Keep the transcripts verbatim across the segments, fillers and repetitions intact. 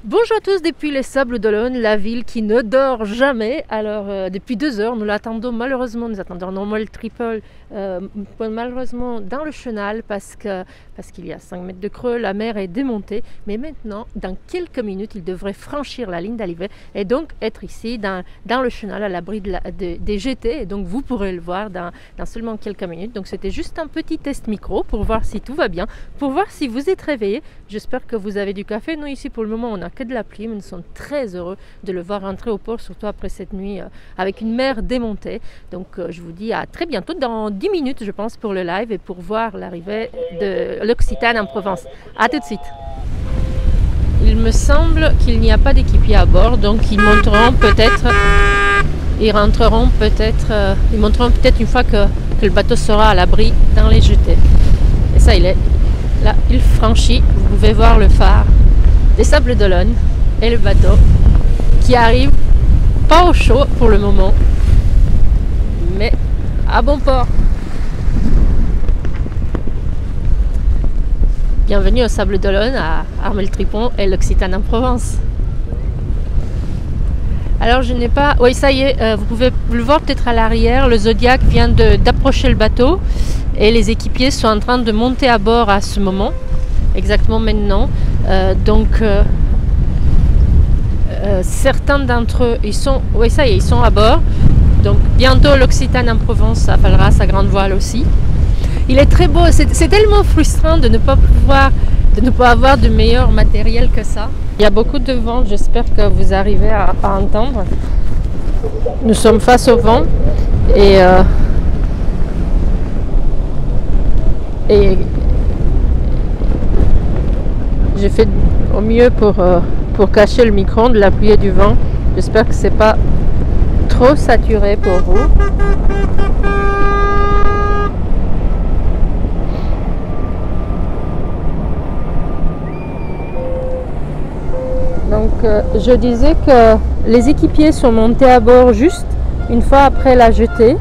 Bonjour à tous depuis les Sables d'Olonne, la ville qui ne dort jamais. Alors euh, depuis deux heures, nous l'attendons malheureusement, nous attendons Normal Triple euh, malheureusement dans le chenal parce que parce qu'il y a cinq mètres de creux, la mer est démontée. Mais maintenant, dans quelques minutes, il devrait franchir la ligne d'arrivée et donc être ici dans, dans le chenal à l'abri de la, de, des G T. Et donc vous pourrez le voir dans, dans seulement quelques minutes. Donc c'était juste un petit test micro pour voir si tout va bien, pour voir si vous êtes réveillés. J'espère que vous avez du café. Nous ici pour le moment on a que de la pluie, mais nous sommes très heureux de le voir rentrer au port, surtout après cette nuit euh, avec une mer démontée. Donc euh, je vous dis à très bientôt, dans dix minutes je pense pour le live et pour voir l'arrivée de l'Occitane en Provence. A tout de suite. Il me semble qu'il n'y a pas d'équipier à bord, donc ils monteront peut-être, ils rentreront peut-être, euh, ils monteront peut-être une fois que, que le bateau sera à l'abri dans les jetées. Et ça il est, là il franchit, vous pouvez voir le phare des Sables d'Olonne et le bateau qui arrive pas au chaud pour le moment, mais à bon port. Bienvenue aux Sables d'Olonne, à Armel-Tripon et l'Occitane en Provence. Alors je n'ai pas... Oui, ça y est, euh, vous pouvez le voir peut-être à l'arrière, le Zodiac vient de, d'approcher le bateau et les équipiers sont en train de monter à bord à ce moment, exactement maintenant. Euh, donc euh, euh, certains d'entre eux, ils sont... Oui, ça y est, ils sont à bord. Donc bientôt l'Occitane en Provence appellera sa grande voile aussi. Il est très beau, c'est, c'est tellement frustrant de ne pas pouvoir, de ne pas avoir de meilleur matériel que ça. Il y a beaucoup de vent, j'espère que vous arrivez à, à entendre. Nous sommes face au vent et, euh, et j'ai fait au mieux pour, euh, pour cacher le micro de la pluie et du vent. J'espère que c'est pas trop saturé pour vous. Donc euh, je disais que les équipiers sont montés à bord juste une fois après la jetée.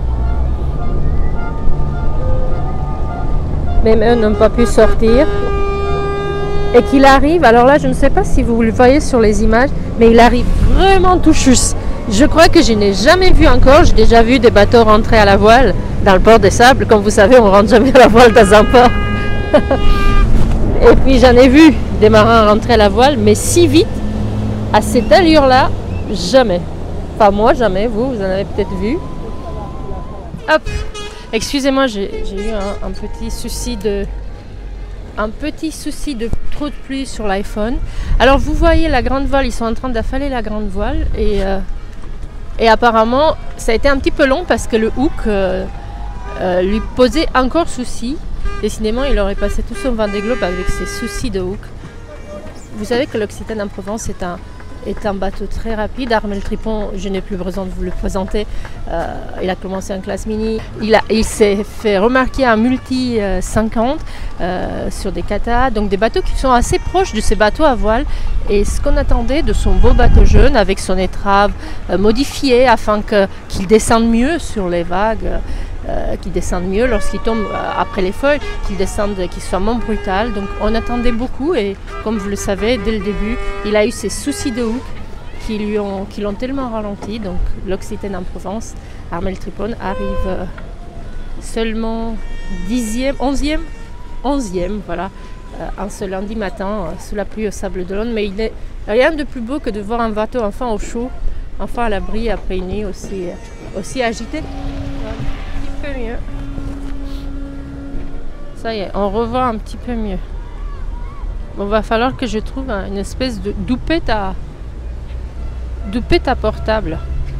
Même eux n'ont pas pu sortir. Et qu'il arrive, alors là je ne sais pas si vous le voyez sur les images, mais il arrive vraiment tout juste. Je crois que je n'ai jamais vu encore, j'ai déjà vu des bateaux rentrer à la voile dans le port des Sables. Comme vous savez, on ne rentre jamais à la voile dans un port. Et puis j'en ai vu des marins rentrer à la voile, mais si vite, à cette allure-là, jamais. Enfin moi jamais, vous, vous en avez peut-être vu. Hop, excusez-moi, j'ai, j'ai eu un, un petit souci de... un petit souci de trop de pluie sur l'iPhone. Alors vous voyez la grande voile, ils sont en train d'affaler la grande voile et, euh, et apparemment ça a été un petit peu long parce que le hook euh, euh, lui posait encore souci. Décidément il aurait passé tout son Vendée Globe avec ses soucis de hook. Vous savez que l'Occitane en Provence est un, est un bateau très rapide. Armel-Tripon, je n'ai plus besoin de vous le présenter. Euh, il a commencé en classe mini. Il, a, il s'est fait remarquer en multi cinquante euh, sur des katas. Donc des bateaux qui sont assez proches de ces bateaux à voile. Et ce qu'on attendait de son beau bateau jeune avec son étrave euh, modifiée afin que, qu'il descende mieux sur les vagues. Euh, qui descendent mieux lorsqu'ils tombent euh, après les feuilles, qu'ils descendent, qu'ils soient moins brutales. Donc on attendait beaucoup et comme vous le savez, dès le début, il a eu ces soucis de hook qui, lui ont, qui l'ont tellement ralenti. Donc l'Occitane en Provence, Armel-Tripon arrive euh, seulement dixième, onzième, onzième, voilà, euh, un seul lundi matin euh, sous la pluie aux Sables d'Olonne. Mais il n'est rien de plus beau que de voir un bateau enfin au chaud, enfin à l'abri après une nuit aussi, euh, aussi agitée. Mieux. Ça y est, on revoit un petit peu mieux. Bon, va falloir que je trouve une espèce de doupette à doupette à portable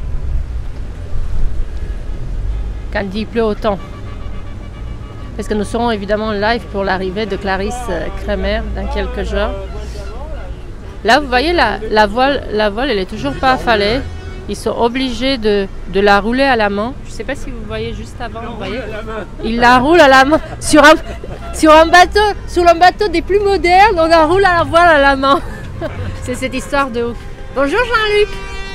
quand il pleut autant. Parce que nous serons évidemment live pour l'arrivée de Clarisse Kremer dans quelques jours. Là, vous voyez la, la voile, la voile, elle est toujours pas affalée. Ils sont obligés de, de la rouler à la main. Je ne sais pas si vous voyez juste avant. Vous voyez, ils la roulent à la main. Sur un, sur un bateau, sur un bateau des plus modernes, on la roule à la voile à la main. C'est cette histoire de hook. Bonjour Jean-Luc.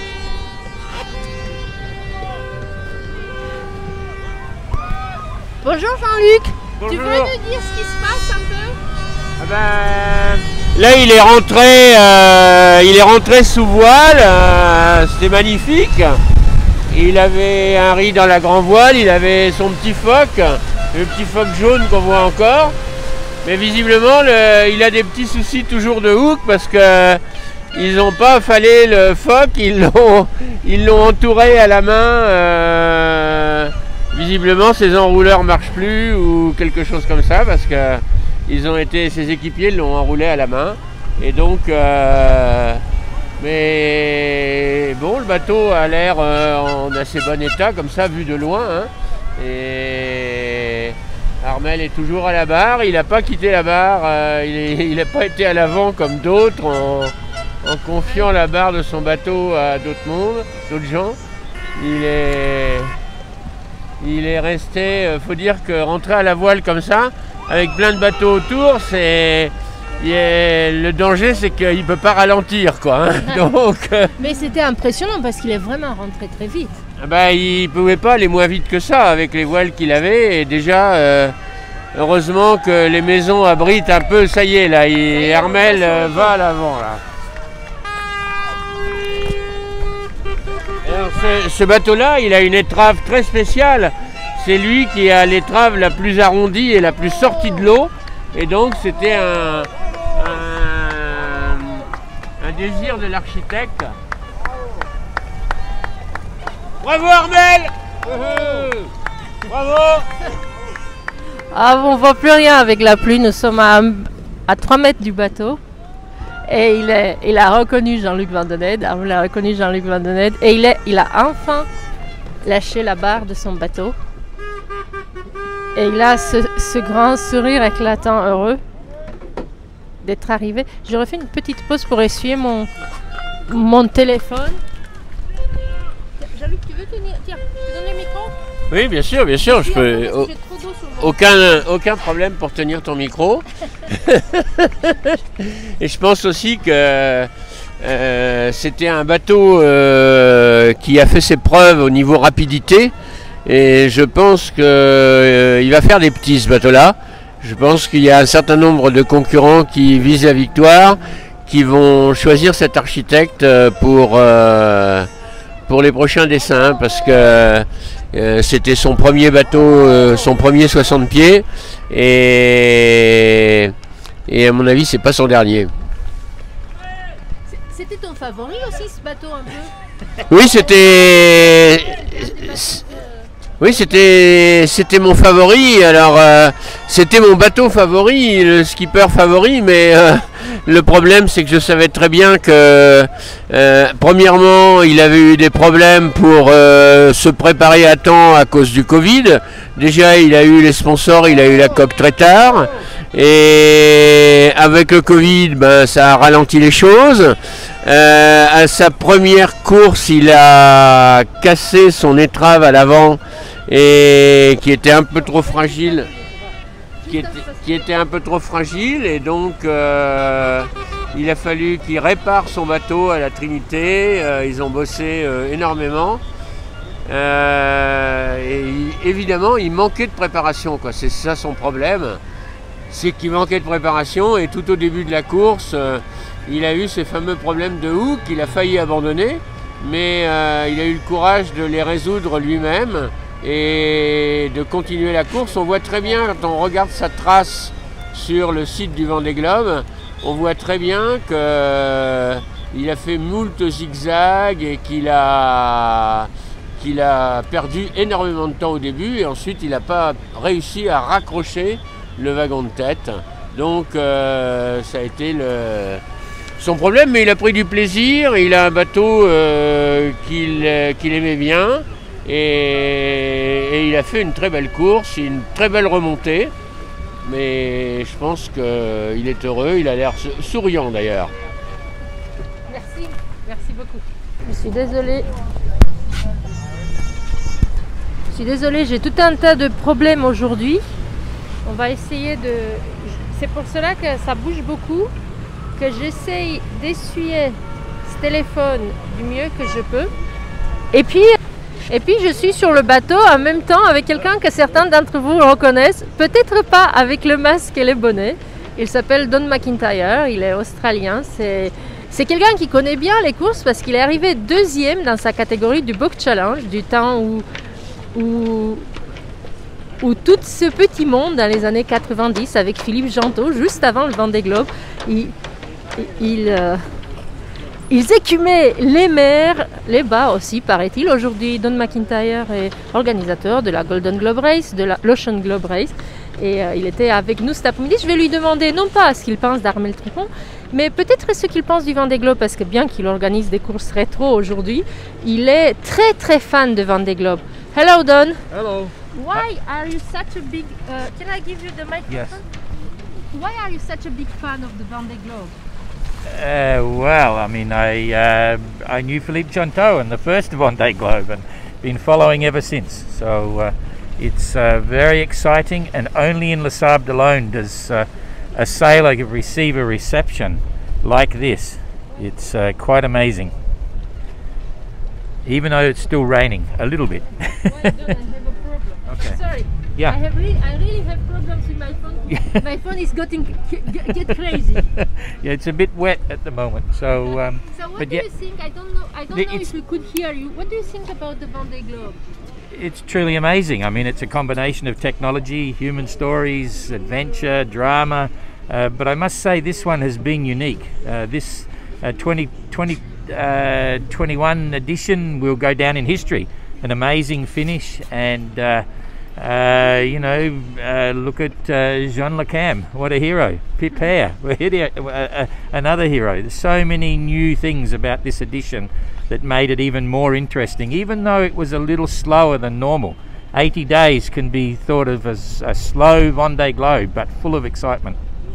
Bonjour Jean-Luc. Bonjour. Tu veux nous dire ce qui se passe un peu? Ah ben, là il est rentré, euh, il est rentré sous voile, euh, c'était magnifique. Il avait un riz dans la grand voile, il avait son petit phoque, le petit phoque jaune qu'on voit encore. Mais visiblement, le, il a des petits soucis toujours de hook parce que ils n'ont pas affalé le phoque, ils l'ont ils l'ont entouré à la main. Euh, visiblement, ses enrouleurs ne marchent plus ou quelque chose comme ça parce que ils ont été, ses équipiers l'ont enroulé à la main. Et donc, euh, mais bon, le bateau a l'air euh, en assez bon état comme ça, vu de loin. Hein, et Armel est toujours à la barre, il n'a pas quitté la barre, euh, il n'a pas été à l'avant comme d'autres en, en confiant la barre de son bateau à d'autres mondes, d'autres gens. Il est, il est resté, il faut dire que rentrer à la voile comme ça, avec plein de bateaux autour, c'est, le danger c'est qu'il ne peut pas ralentir, quoi. Hein. Donc, euh, mais c'était impressionnant parce qu'il est vraiment rentré très vite. Ben, il ne pouvait pas aller moins vite que ça avec les voiles qu'il avait. Et déjà, euh, heureusement que les maisons abritent un peu. Ça y est, là, il, Armel euh, va à l'avant. Là. Alors, ce, ce bateau-là, il a une étrave très spéciale. C'est lui qui a l'étrave la plus arrondie et la plus sortie de l'eau. Et donc, c'était un, un, un désir de l'architecte. Bravo Armel! Bravo! Ah, on ne voit plus rien avec la pluie, nous sommes à, à trois mètres du bateau. Et il, est, il a reconnu Jean-Luc Vandenesse, Armel a reconnu Jean-Luc Vandenesse. Et il, est, il a enfin lâché la barre de son bateau. Et il a ce, ce grand sourire éclatant, heureux d'être arrivé. J'aurais fait une petite pause pour essuyer mon, mon téléphone. Jean-Luc, tu veux tenir? Tiens, tu donnes le micro? Oui, bien sûr, bien sûr. Je peux. Au, aucun, aucun problème pour tenir ton micro. Et je pense aussi que euh, c'était un bateau euh, qui a fait ses preuves au niveau rapidité. Et je pense qu'il euh, va faire des petits, ce bateau-là. Je pense qu'il y a un certain nombre de concurrents qui visent la victoire, qui vont choisir cet architecte pour, euh, pour les prochains dessins, parce que euh, c'était son premier bateau, euh, son premier soixante pieds, et, et à mon avis, c'est pas son dernier. C'était ton favori aussi, ce bateau, un peu? Oui, c'était... Oui, c'était c'était mon favori. Alors, euh, c'était mon bateau favori, le skipper favori, mais euh, le problème, c'est que je savais très bien que, euh, premièrement, il avait eu des problèmes pour euh, se préparer à temps à cause du Covid. Déjà, il a eu les sponsors, il a eu la coque très tard. Et avec le Covid, ben, ça a ralenti les choses. Euh, à sa première course, il a cassé son étrave à l'avant et qui était un peu trop fragile, qui était, qui était un peu trop fragile et donc euh, il a fallu qu'il répare son bateau à la Trinité. Euh, ils ont bossé euh, énormément. Euh, et il, évidemment, il manquait de préparation, quoi. C'est ça son problème, c'est qu'il manquait de préparation et tout au début de la course. Euh, Il a eu ces fameux problèmes de hook, il a failli abandonner, mais euh, il a eu le courage de les résoudre lui-même et de continuer la course. On voit très bien, quand on regarde sa trace sur le site du Vendée Globe, on voit très bien qu'il euh, a fait moult zigzags et qu'il a, qu'il a perdu énormément de temps au début et ensuite il n'a pas réussi à raccrocher le wagon de tête. Donc euh, ça a été le... son problème, mais il a pris du plaisir, il a un bateau euh, qu'il euh, qu'il aimait bien et, et il a fait une très belle course, une très belle remontée, mais je pense qu'il est heureux, il a l'air souriant d'ailleurs. Merci, merci beaucoup. Je suis désolée. Je suis désolée, j'ai tout un tas de problèmes aujourd'hui. On va essayer de... C'est pour cela que ça bouge beaucoup, que j'essaye d'essuyer ce téléphone du mieux que je peux. Et puis, et puis je suis sur le bateau en même temps avec quelqu'un que certains d'entre vous reconnaissent, peut-être pas avec le masque et les bonnets. Il s'appelle Don McIntyre, il est australien, c'est C'est quelqu'un qui connaît bien les courses parce qu'il est arrivé deuxième dans sa catégorie du Book Challenge, du temps où, où, où tout ce petit monde dans les années quatre-vingt-dix avec Philippe Gentot, juste avant le Vendée Globe, il, il, euh, ils écumaient les mers, les bas aussi, paraît-il. Aujourd'hui, Don McIntyre est organisateur de la Golden Globe Race, de l'Ocean Globe Race. Et euh, il était avec nous cet après-midi. Je vais lui demander non pas ce qu'il pense d'Armel Tripon, mais peut-être ce qu'il pense du Vendée Globe, parce que bien qu'il organise des courses rétro aujourd'hui, il est très très fan de Vendée Globe. Hello Don. Hello. Why are you such a big... Uh, can I give you the microphone? Yes. Why are you such a big fan of the Vendée Globe? Uh, well, I mean, I uh, I knew Philippe Gentot in the first Vendée Globe and been following ever since. So uh, it's uh, very exciting, and only in Les Sables alone does uh, a sailor receive a reception like this. It's uh, quite amazing. Even though it's still raining a little bit. Well, Don, I have a problem. Okay. Sorry. Yeah. I have really, I really have problems with my phone. My phone is getting get, get crazy. Yeah, it's a bit wet at the moment. So. Um, so what but do yeah, you think? I don't know. I don't know it's- if we could hear you. What do you think about the Vendée Globe? It's truly amazing. I mean, it's a combination of technology, human stories, adventure, drama. Uh, but I must say, this one has been unique. Uh, this uh, twenty twenty, uh, twenty-one edition will go down in history. An amazing finish, and uh, uh, you know, uh, look at uh, Jean Le Cam. What a hero! Pip Hare, uh, uh, another hero. There's so many new things about this edition that made it even more interesting, even though it was a little slower than normal. eighty days can be thought of as a slow Vendée Globe, but full of excitement.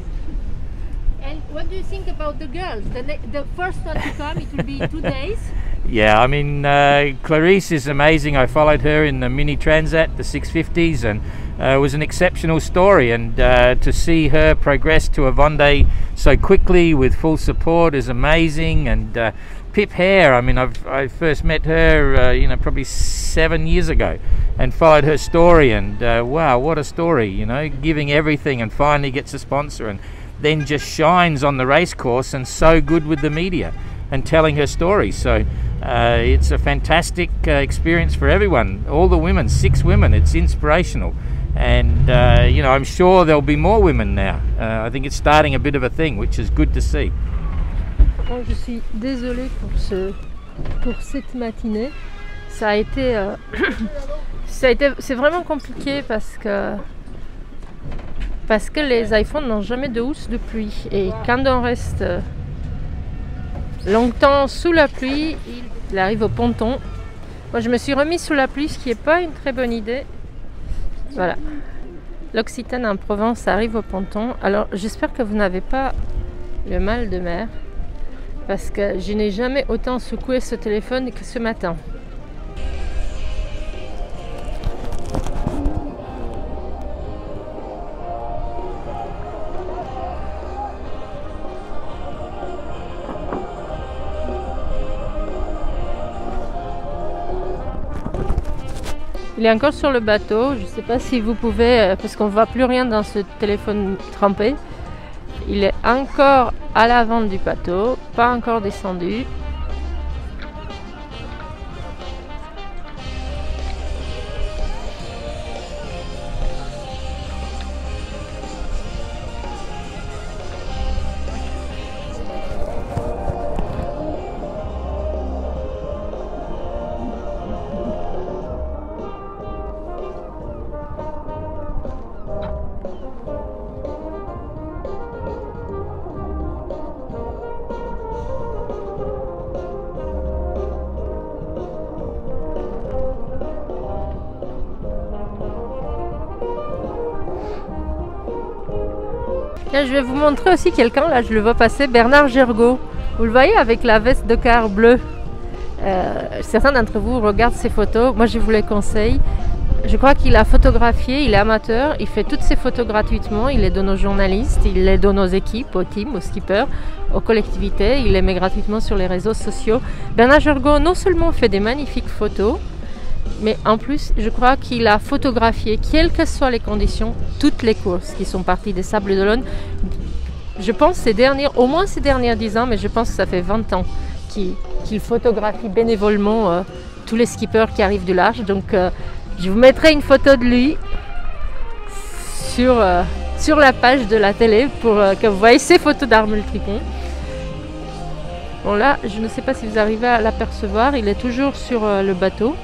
And what do you think about the girls? The, ne- the first one to come, it will be two days. Yeah, I mean, uh, Clarice is amazing. I followed her in the Mini Transat, the six fifties, and uh, it was an exceptional story. And uh, to see her progress to a Vendée so quickly with full support is amazing. And uh, Pip Hare, I mean, I've I first met her, uh, you know, probably seven years ago, and followed her story. And uh, wow, what a story! You know, giving everything, and finally gets a sponsor, and then just shines on the race course, and so good with the media and telling her story. So uh, it's a fantastic uh, experience for everyone, all the women, six women. It's inspirational, and uh, you know, I'm sure there'll be more women now. uh, I think it's starting a bit of a thing, which is good to see. Bon, je suis désolée pour, ce, pour cette matinée. Ça a été, euh, ça a été, c'est vraiment compliqué parce que parce que les iPhones n'ont jamais de housse de pluie, et quand on reste longtemps sous la pluie, il arrive au ponton. Moi, je me suis remis sous la pluie, ce qui n'est pas une très bonne idée. Voilà, l'Occitane en Provence arrive au ponton. Alors, j'espère que vous n'avez pas le mal de mer, parce que je n'ai jamais autant secoué ce téléphone que ce matin. Il est encore sur le bateau. Je ne sais pas si vous pouvez, parce qu'on ne voit plus rien dans ce téléphone trempé. Il est encore à l'avant du bateau, pas encore descendu. Là, je vais vous montrer aussi quelqu'un, là je le vois passer, Bernard Gergaud. Vous le voyez avec la veste de car bleue. Euh, certains d'entre vous regardent ses photos, moi je vous les conseille. Je crois qu'il a photographié, il est amateur, il fait toutes ses photos gratuitement, il les donne aux journalistes, il les donne aux équipes, aux teams, aux skippers, aux collectivités, il les met gratuitement sur les réseaux sociaux. Bernard Gergaud non seulement fait des magnifiques photos, mais en plus, je crois qu'il a photographié, quelles que soient les conditions, toutes les courses qui sont parties des Sables d'Olonne, je pense ces dernières, au moins ces dernières dix ans, mais je pense que ça fait vingt ans qu'il qu'il photographie bénévolement euh, tous les skippers qui arrivent du large. Donc euh, je vous mettrai une photo de lui sur, euh, sur la page de la télé pour euh, que vous voyez ces photos d'Armel Tripon. Bon là, je ne sais pas si vous arrivez à l'apercevoir, il est toujours sur euh, le bateau.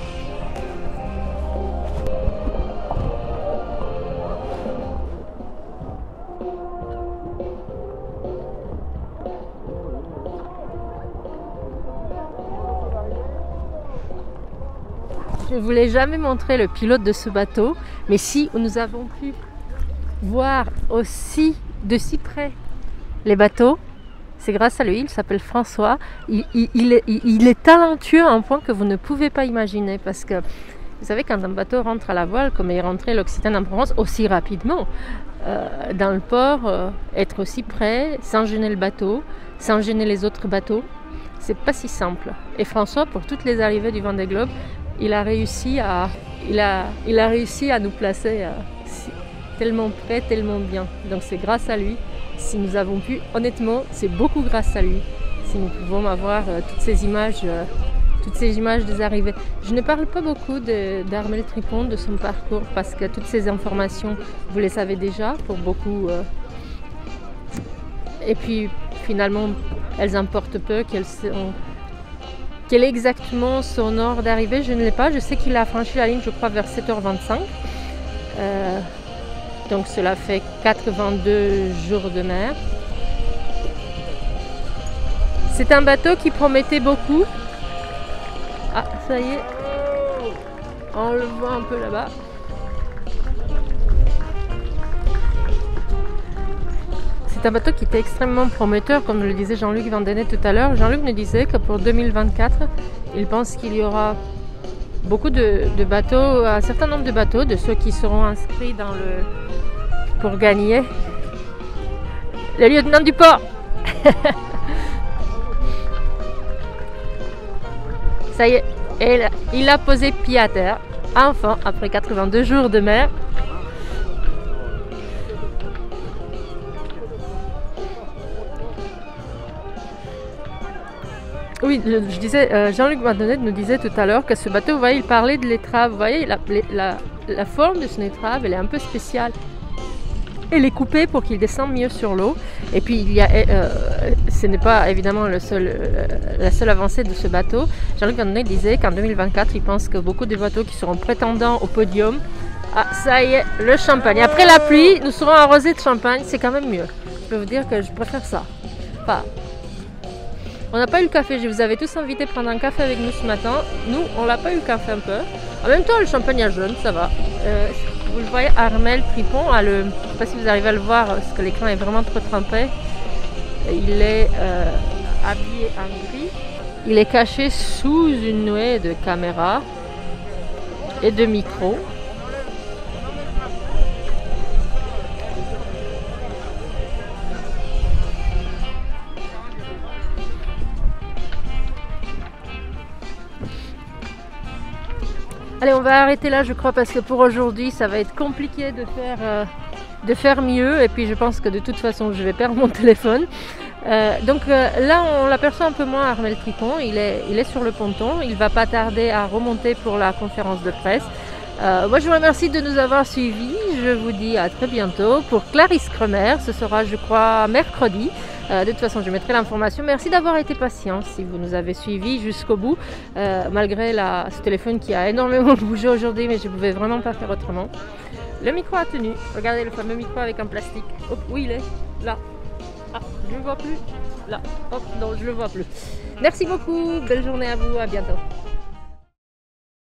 Je ne vous l'ai jamais montré le pilote de ce bateau, mais si nous avons pu voir aussi de si près les bateaux, c'est grâce à lui. Il s'appelle François. Il, il, il, est, il est talentueux à un point que vous ne pouvez pas imaginer, parce que vous savez, quand un bateau rentre à la voile, comme est rentré l'Occitane en Provence, aussi rapidement euh, dans le port, euh, être aussi près, sans gêner le bateau, sans gêner les autres bateaux, c'est pas si simple. Et François, pour toutes les arrivées du Vendée Globe, il a réussi à, il a, il a réussi à nous placer euh, si, tellement près, tellement bien. Donc c'est grâce à lui. Si nous avons pu, honnêtement, c'est beaucoup grâce à lui. Si nous pouvons avoir euh, toutes ces images, euh, toutes ces images des arrivées. Je ne parle pas beaucoup d'Armel Tripon, de son parcours, parce que toutes ces informations, vous les savez déjà pour beaucoup. Euh, et puis finalement, elles importent peu, qu'elles sont. Quel est exactement son ordre d'arrivée? Je ne l'ai pas. Je sais qu'il a franchi la ligne, je crois, vers sept heures vingt-cinq. Euh, donc cela fait quatre-vingt-deux jours de mer. C'est un bateau qui promettait beaucoup. Ah, ça y est. On le voit un peu là-bas. C'est un bateau qui était extrêmement prometteur, comme le disait Jean-Luc Vandenet tout à l'heure. Jean-Luc nous disait que pour deux mille vingt-quatre, il pense qu'il y aura beaucoup de, de bateaux, un certain nombre de bateaux, de ceux qui seront inscrits dans le pour gagner le lieutenant du port. Ça y est, et il a posé pied à terre, enfin, après quatre-vingt-deux jours de mer. Oui, je, je disais, euh, Jean-Luc Vandenet nous disait tout à l'heure que ce bateau, vous voyez, il parlait de l'étrave. Vous voyez, la, la, la forme de son étrave, elle est un peu spéciale. Elle est coupée pour qu'il descende mieux sur l'eau. Et puis, il y a, euh, ce n'est pas évidemment le seul, euh, la seule avancée de ce bateau. Jean-Luc Vandenet disait qu'en deux mille vingt-quatre, il pense que beaucoup de bateaux qui seront prétendants au podium, ah, ça y est, le champagne. Après la pluie, nous serons arrosés de champagne, c'est quand même mieux. Je peux vous dire que je préfère ça. Enfin, on n'a pas eu le café, je vous avais tous invités à prendre un café avec nous ce matin. Nous, on l'a pas eu le café un peu. En même temps, le champagne à jaune, ça va. Euh, vous le voyez, Armel Tripon, a le, je ne sais pas si vous arrivez à le voir, parce que l'écran est vraiment trop trempé. Il est euh, habillé en gris. Il est caché sous une nuée de caméras et de micros. Allez, on va arrêter là, je crois, parce que pour aujourd'hui, ça va être compliqué de faire, euh, de faire mieux. Et puis, je pense que de toute façon, je vais perdre mon téléphone. Euh, donc euh, là, on l'aperçoit un peu moins, Armel Tripon. Il est, il est sur le ponton. Il ne va pas tarder à remonter pour la conférence de presse. Euh, moi, je vous remercie de nous avoir suivis. Je vous dis à très bientôt pour Clarisse Kremer. Ce sera, je crois, mercredi. Euh, de toute façon, je mettrai l'information. Merci d'avoir été patient si vous nous avez suivis jusqu'au bout, euh, malgré la, ce téléphone qui a énormément bougé aujourd'hui, mais je ne pouvais vraiment pas faire autrement. Le micro a tenu. Regardez le fameux micro avec un plastique. Hop, où il est? Là. Ah, je ne le vois plus. Là. Hop, non, je ne le vois plus. Merci beaucoup. Belle journée à vous. À bientôt.